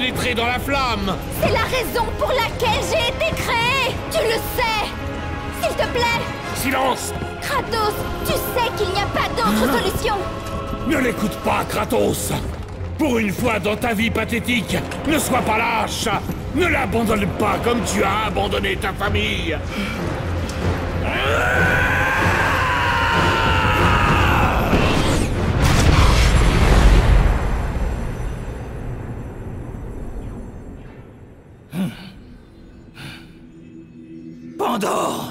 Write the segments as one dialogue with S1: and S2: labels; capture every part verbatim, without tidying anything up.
S1: pénétrer dans la flamme.
S2: C'est la raison pour laquelle j'ai été créé. Tu le sais. S'il te plaît.
S1: Silence!
S2: Kratos, tu sais qu'il n'y a pas d'autre solution.
S1: Ne l'écoute pas, Kratos. Pour une fois dans ta vie pathétique, ne sois pas lâche. Ne l'abandonne pas comme tu as abandonné ta famille.
S3: Pandore!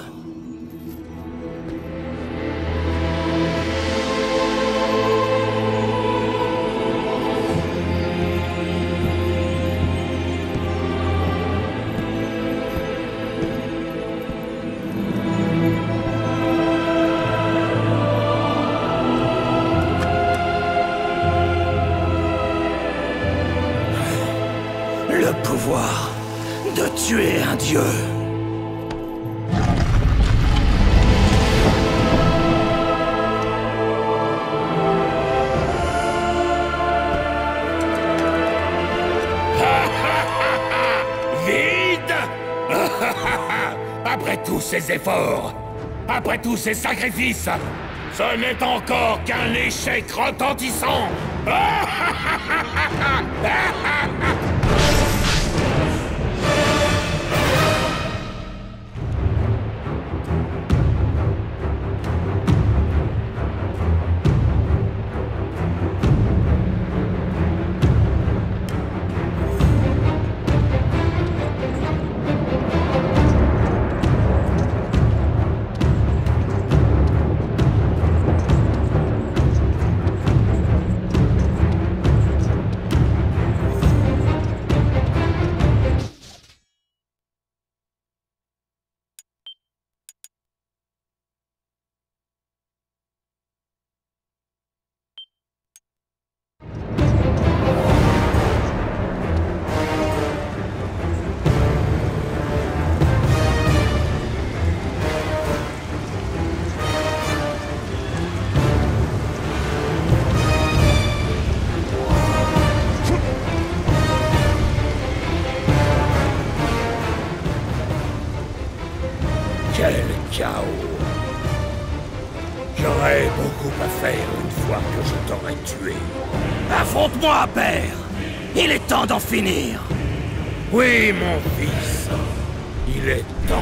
S3: Le pouvoir de tuer un dieu.
S1: Après tous ces efforts, après tous ces sacrifices, ce n'est encore qu'un échec retentissant. Quel chaos! J'aurais beaucoup à faire une fois que je t'aurais tué.
S3: Affronte-moi, père! Il est temps d'en finir!
S1: Oui, mon fils. Il est temps.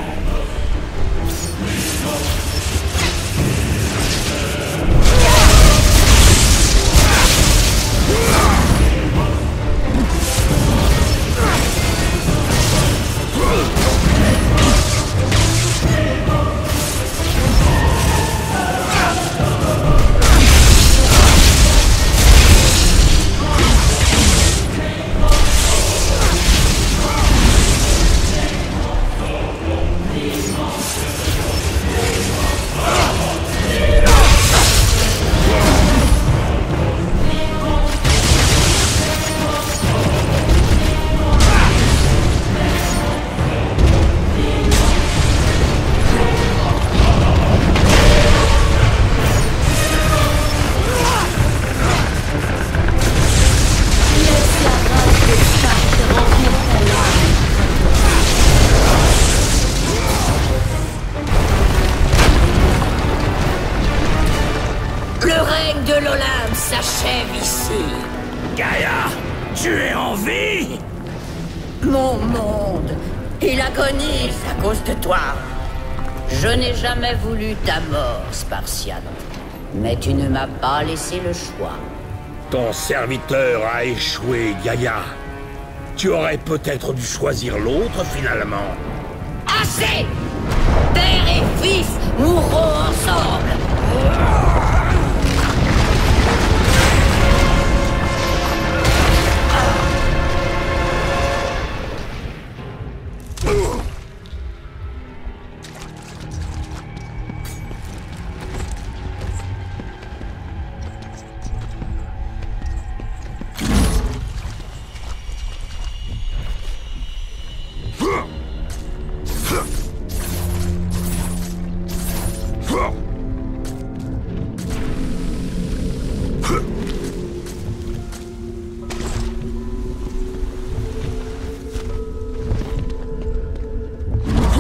S4: De l'Olympe s'achève ici.
S3: Gaïa, tu es en vie?
S4: Mon monde, il agonise à cause de toi. Je n'ai jamais voulu ta mort, Spartiate. Mais tu ne m'as pas laissé le choix.
S1: Ton serviteur a échoué, Gaïa. Tu aurais peut-être dû choisir l'autre, finalement.
S4: Assez! Père et fils mourront ensemble.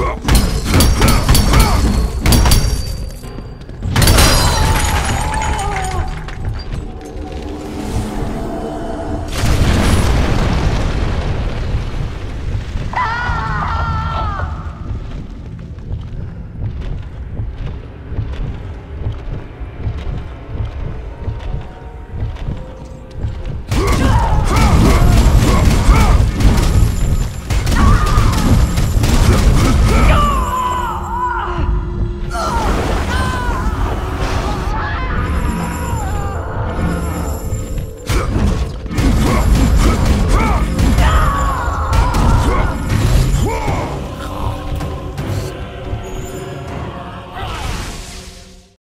S1: Oh.